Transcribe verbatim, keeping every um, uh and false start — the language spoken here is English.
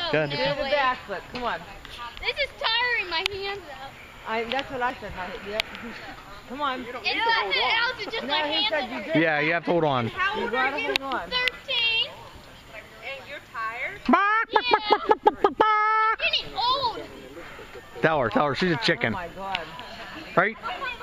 Good. Do the backflip. Come on. This is tiring my hands up. I, that's what I said. I, yep. Come on. It's not that else, it's just No, my he hands said up. you did. Yeah, you have to hold on. How old are you? Hold on. thirteen. And you're tired? Yeah. Getting old. Tell her, tell her, she's a chicken. Oh my God. Right?